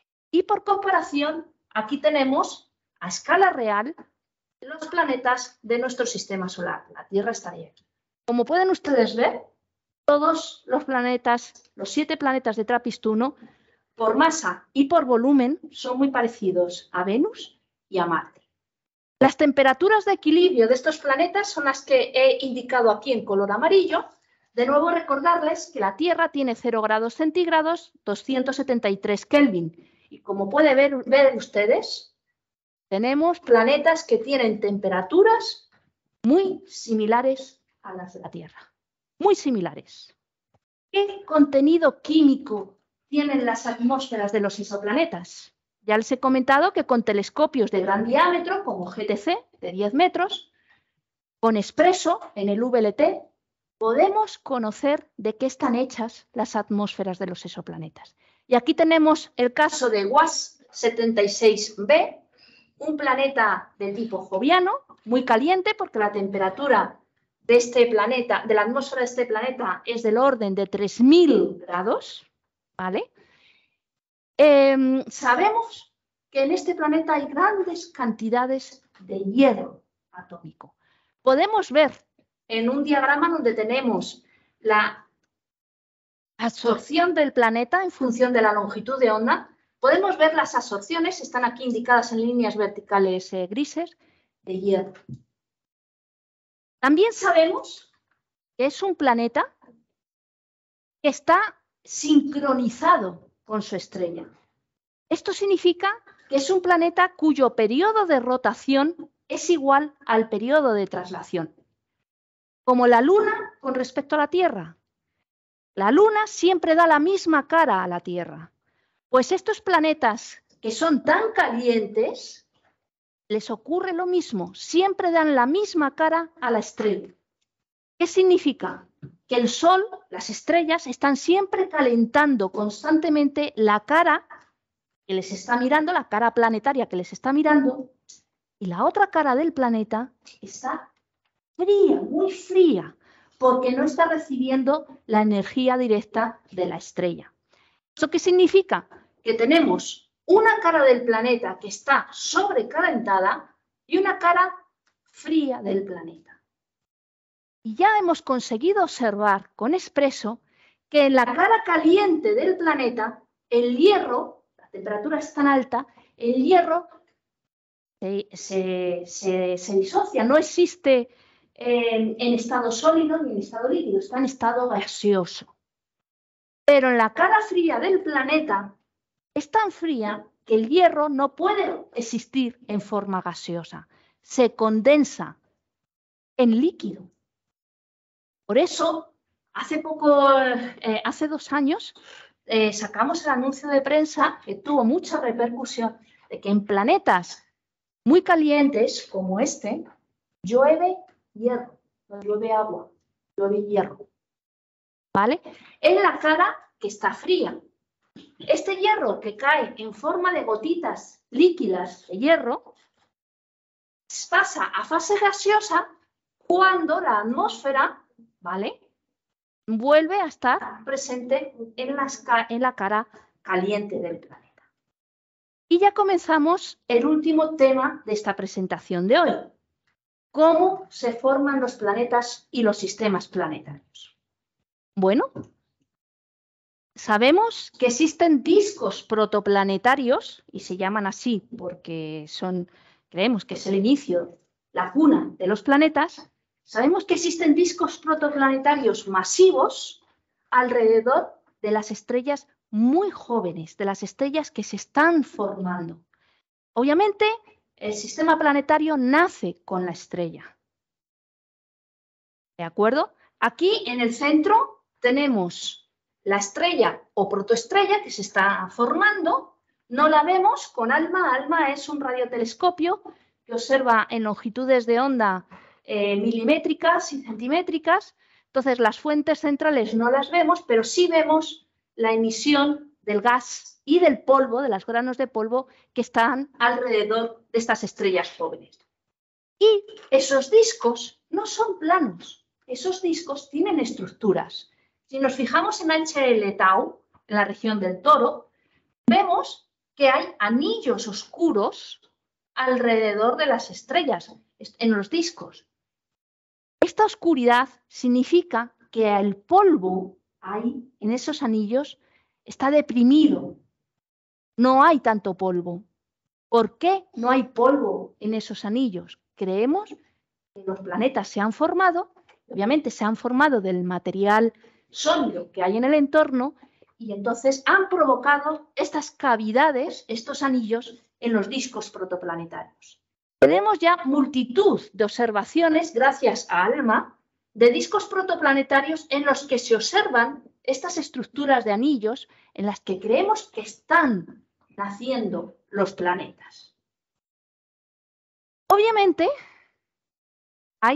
Y por comparación, aquí tenemos a escala real los planetas de nuestro sistema solar. La Tierra estaría aquí. Como pueden ustedes ver, todos los planetas, los siete planetas de TRAPPIST uno, por masa y por volumen, son muy parecidos a Venus y a Marte. Las temperaturas de equilibrio de estos planetas son las que he indicado aquí en color amarillo. De nuevo recordarles que la Tierra tiene cero grados centígrados, doscientos setenta y tres Kelvin. Y como pueden ver, ver ustedes, tenemos planetas que tienen temperaturas muy similares a las de la Tierra. Muy similares. ¿Qué contenido químico tienen las atmósferas de los exoplanetas? Ya les he comentado que con telescopios de gran diámetro, como G T C, de diez metros, con Espresso en el V L T, podemos conocer de qué están hechas las atmósferas de los exoplanetas. Y aquí tenemos el caso de W A S setenta y seis b, un planeta de tipo joviano, muy caliente porque la temperatura de este planeta, de la atmósfera de este planeta, es del orden de tres mil grados, ¿vale? Eh, sabemos que en este planeta hay grandes cantidades de hierro atómico. Podemos ver en un diagrama donde tenemos la absorción del planeta en función de la longitud de onda, podemos ver las absorciones, están aquí indicadas en líneas verticales eh, grises, de hierro. También sabemos que es un planeta que está sincronizado con su estrella. Esto significa que es un planeta cuyo periodo de rotación es igual al periodo de traslación. Como la Luna con respecto a la Tierra. La Luna siempre da la misma cara a la Tierra. Pues estos planetas que son tan calientes, les ocurre lo mismo, siempre dan la misma cara a la estrella. ¿Qué significa? Que el Sol, las estrellas, están siempre calentando constantemente la cara que les está mirando, la cara planetaria que les está mirando, y la otra cara del planeta está fría, muy fría, porque no está recibiendo la energía directa de la estrella. ¿Eso qué significa? Que tenemos una cara del planeta que está sobrecalentada y una cara fría del planeta. Y ya hemos conseguido observar con Espresso que en la cara caliente del planeta, el hierro, la temperatura es tan alta, el hierro se, se, se, se disocia, no existe en, en estado sólido ni en estado líquido, está en estado gaseoso. Pero en la cara fría del planeta es tan fría que el hierro no puede existir en forma gaseosa, se condensa en líquido. Por eso, hace poco, eh, hace dos años, eh, sacamos el anuncio de prensa que tuvo mucha repercusión de que en planetas muy calientes como este, llueve hierro, no llueve agua, llueve hierro. ¿Vale? En la cara que está fría. Este hierro que cae en forma de gotitas líquidas de hierro pasa a fase gaseosa cuando la atmósfera, ¿vale?, vuelve a estar presente en, las, en la cara caliente del planeta. Y ya comenzamos el último tema de esta presentación de hoy. ¿Cómo se forman los planetas y los sistemas planetarios? Bueno, sabemos que existen discos protoplanetarios, y se llaman así porque son, creemos que es el inicio, la cuna de los planetas. Sabemos que existen discos protoplanetarios masivos alrededor de las estrellas muy jóvenes, de las estrellas que se están formando. Obviamente, el sistema planetario nace con la estrella. ¿De acuerdo? Aquí en el centro tenemos la estrella o protoestrella que se está formando. No la vemos con ALMA. ALMA es un radiotelescopio que observa en longitudes de onda eh, milimétricas y centimétricas. Entonces, las fuentes centrales no las vemos, pero sí vemos la emisión del gas y del polvo, de los granos de polvo que están alrededor de estas estrellas jóvenes. Y esos discos no son planos, esos discos tienen estructuras. Si nos fijamos en H L Tau, en la región del Toro, vemos que hay anillos oscuros alrededor de las estrellas, en los discos. Esta oscuridad significa que el polvo ahí, en esos anillos, está deprimido. No hay tanto polvo. ¿Por qué no hay polvo en esos anillos? Creemos que los planetas se han formado, obviamente se han formado del material sólido que hay en el entorno, y entonces han provocado estas cavidades, estos anillos, en los discos protoplanetarios. Tenemos ya multitud de observaciones, gracias a ALMA, de discos protoplanetarios en los que se observan estas estructuras de anillos en las que creemos que están naciendo los planetas. Obviamente, hay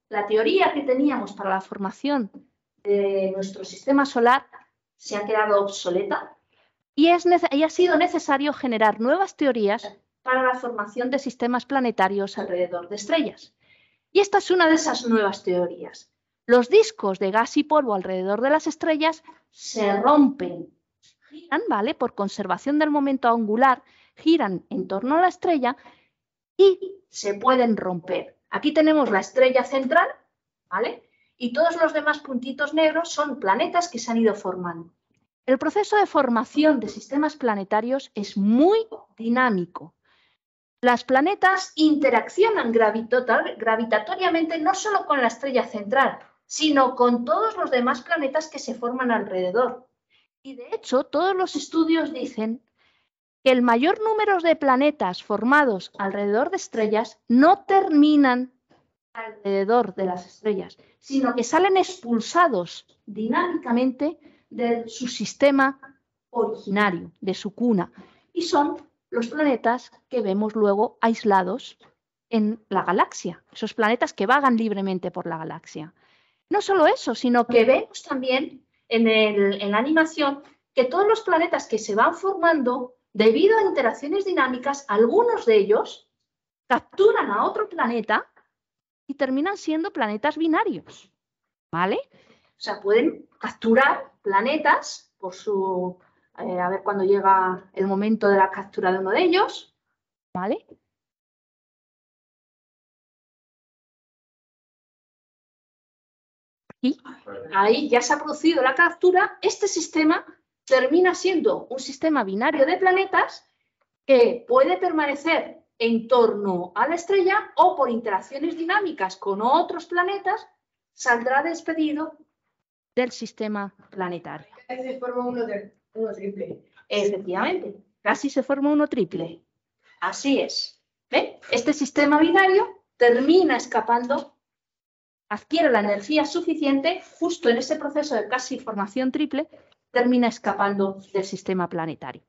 la teoría que teníamos para la formación de nuestro sistema solar se ha quedado obsoleta y, es y ha sido necesario generar nuevas teorías para la formación de sistemas planetarios alrededor de estrellas. Y esta es una de esas nuevas teorías. Los discos de gas y polvo alrededor de las estrellas se rompen, giran, ¿vale? Por conservación del momento angular, giran en torno a la estrella y se pueden romper. Aquí tenemos la estrella central, ¿vale? Y todos los demás puntitos negros son planetas que se han ido formando. El proceso de formación de sistemas planetarios es muy dinámico. Los planetas interaccionan gravitatoriamente no solo con la estrella central, sino con todos los demás planetas que se forman alrededor. Y de hecho, todos los estudios dicen que el mayor número de planetas formados alrededor de estrellas no terminan alrededor de las estrellas, sino que salen expulsados dinámicamente de su sistema originario, de su cuna, y son los planetas que vemos luego aislados en la galaxia, esos planetas que vagan libremente por la galaxia. No solo eso, sino que vemos también en, el, en la animación que todos los planetas que se van formando, debido a interacciones dinámicas, algunos de ellos capturan a otro planeta y terminan siendo planetas binarios, ¿vale? O sea, pueden capturar planetas por su... Eh, a ver cuándo llega el momento de la captura de uno de ellos, ¿vale? Y ahí ya se ha producido la captura. Este sistema termina siendo un sistema binario de planetas que puede permanecer en torno a la estrella o por interacciones dinámicas con otros planetas saldrá despedido del sistema planetario. Se forma uno, de, uno triple. Efectivamente, casi se forma uno triple. Así es. ¿Ven? Este sistema binario termina escapando, adquiere la energía suficiente, justo en ese proceso de casi formación triple, termina escapando del sistema planetario.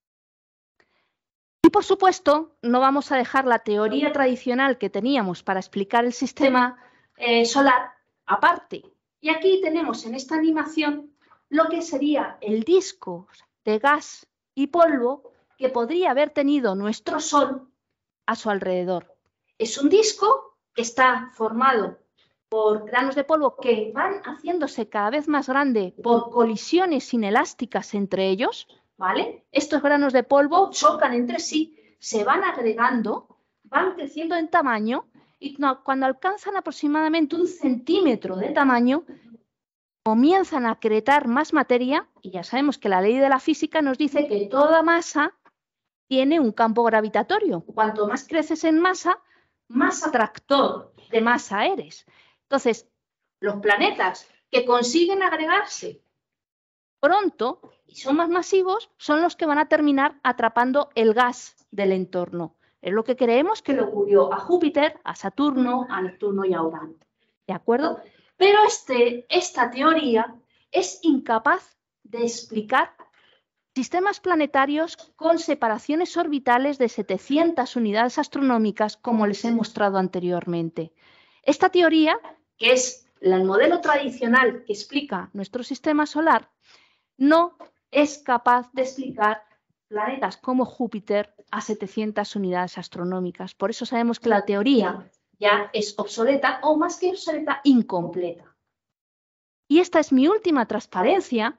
Y por supuesto, no vamos a dejar la teoría tradicional que teníamos para explicar el sistema eh, solar aparte. Y aquí tenemos en esta animación lo que sería el disco de gas y polvo que podría haber tenido nuestro Sol a su alrededor. Es un disco que está formado por granos de polvo que van haciéndose cada vez más grande por colisiones inelásticas entre ellos, ¿vale? Estos granos de polvo chocan entre sí, se van agregando, van creciendo en tamaño y cuando alcanzan aproximadamente un centímetro de tamaño, comienzan a acretar más materia, y ya sabemos que la ley de la física nos dice que toda masa tiene un campo gravitatorio. Cuanto más creces en masa, más atractor de masa eres. Entonces, los planetas que consiguen agregarse pronto y son más masivos son los que van a terminar atrapando el gas del entorno. Es lo que creemos que le ocurrió a Júpiter, a Saturno, a Neptuno y a Urano. ¿De acuerdo? Pero este, esta teoría es incapaz de explicar sistemas planetarios con separaciones orbitales de setecientas unidades astronómicas, como les he mostrado anteriormente. Esta teoría, que es el modelo tradicional que explica nuestro sistema solar, no es capaz de explicar planetas como Júpiter a setecientas unidades astronómicas. Por eso sabemos que la teoría ya es obsoleta o, más que obsoleta, incompleta. Y esta es mi última transparencia.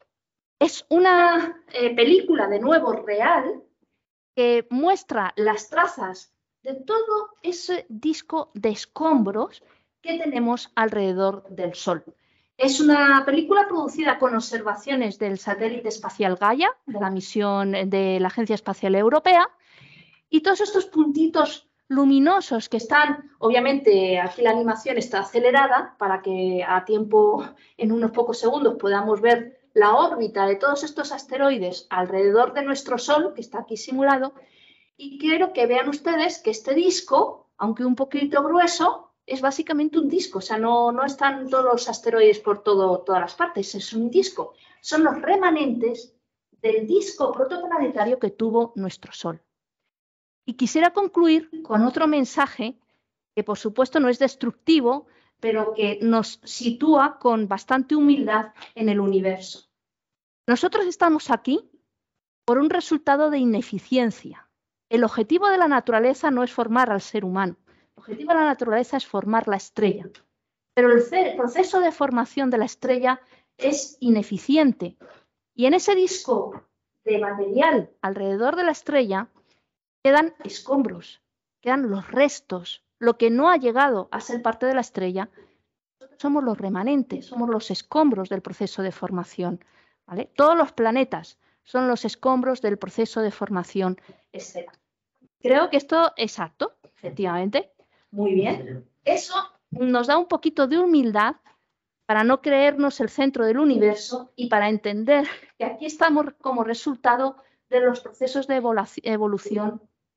Es una eh, película, de nuevo, real, que muestra las trazas de todo ese disco de escombros que tenemos alrededor del Sol. Es una película producida con observaciones del satélite espacial Gaia, de la misión de la Agencia Espacial Europea, y todos estos puntitos luminosos que están, obviamente aquí la animación está acelerada para que a tiempo, en unos pocos segundos, podamos ver la órbita de todos estos asteroides alrededor de nuestro Sol, que está aquí simulado, y quiero que vean ustedes que este disco, aunque un poquito grueso, es básicamente un disco, o sea, no, no están todos los asteroides por todo, todas las partes, es un disco. Son los remanentes del disco protoplanetario que tuvo nuestro Sol. Y quisiera concluir con otro mensaje que, por supuesto, no es destructivo, pero que nos sitúa con bastante humildad en el universo. Nosotros estamos aquí por un resultado de ineficiencia. El objetivo de la naturaleza no es formar al ser humano. El objetivo de la naturaleza es formar la estrella. Pero el proceso de formación de la estrella es ineficiente. Y en ese disco de material alrededor de la estrella quedan escombros, quedan los restos, lo que no ha llegado a ser parte de la estrella. Somos los remanentes, somos los escombros del proceso de formación, ¿vale? Todos los planetas son los escombros del proceso de formación estelar. Creo que esto es exacto, efectivamente. Muy bien. Eso nos da un poquito de humildad para no creernos el centro del universo y para entender que aquí estamos como resultado de los procesos de evolución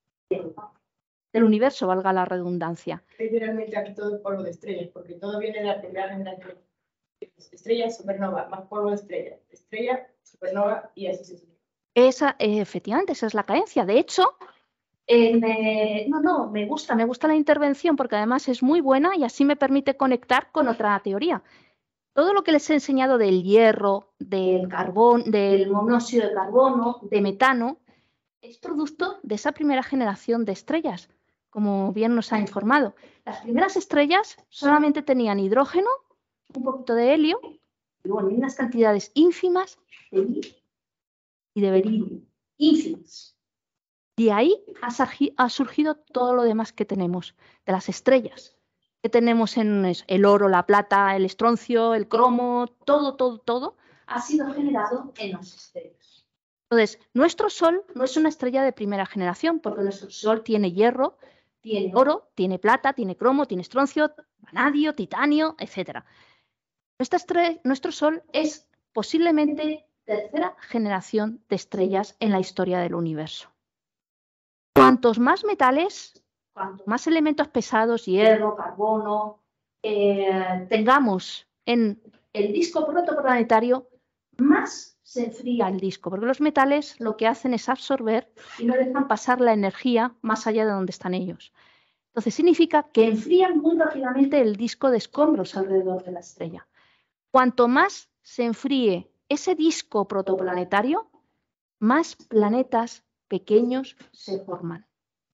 del universo, valga la redundancia. Literalmente aquí todo es polvo de estrellas, porque todo viene de la primera generación. Estrella, supernova, más polvo de estrella. Estrella, supernova y así se sigue. Esa, eh, efectivamente, esa es la cadencia. De hecho, eh, me, no, no, me gusta, me gusta la intervención porque además es muy buena y así me permite conectar con otra teoría. Todo lo que les he enseñado del hierro, del carbón, del monóxido de carbono, de metano, es producto de esa primera generación de estrellas, como bien nos ha informado. Las primeras estrellas solamente tenían hidrógeno, un poquito de helio, y bueno, unas cantidades ínfimas de litio y de berilio, ínfimas. De ahí ha, ha surgido todo lo demás que tenemos, de las estrellas. Que tenemos en el oro, la plata, el estroncio, el cromo, todo, todo, todo ha sido generado en las estrellas. Entonces, nuestro Sol no es una estrella de primera generación, porque nuestro Sol tiene hierro, tiene oro, tiene plata, tiene cromo, tiene estroncio, vanadio, titanio, etcétera. Nuestro Sol es posiblemente tercera generación de estrellas en la historia del universo. Cuantos más metales, cuantos más elementos pesados, hierro, carbono, eh, tengamos en el disco protoplanetario, más se enfría el disco, porque los metales lo que hacen es absorber y no dejan pasar la energía más allá de donde están ellos. Entonces significa que enfrían muy rápidamente el disco de escombros alrededor de la estrella. Cuanto más se enfríe ese disco protoplanetario, más planetas pequeños se forman.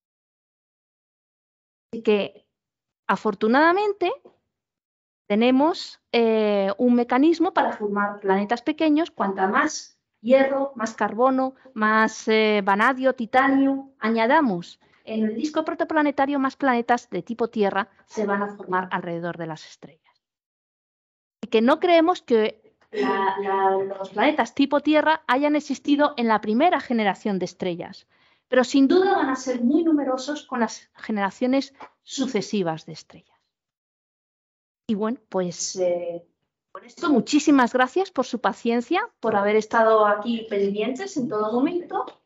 Así que, afortunadamente, tenemos eh, un mecanismo para formar planetas pequeños. Cuanta más hierro, más carbono, más eh, vanadio, titanio añadamos en el disco protoplanetario, más planetas de tipo Tierra se van a formar alrededor de las estrellas. Y que no creemos que la, la, los planetas tipo Tierra hayan existido en la primera generación de estrellas, pero sin duda van a ser muy numerosos con las generaciones sucesivas de estrellas. Y bueno, pues eh, con esto muchísimas gracias por su paciencia, por haber estado aquí pendientes en todo momento.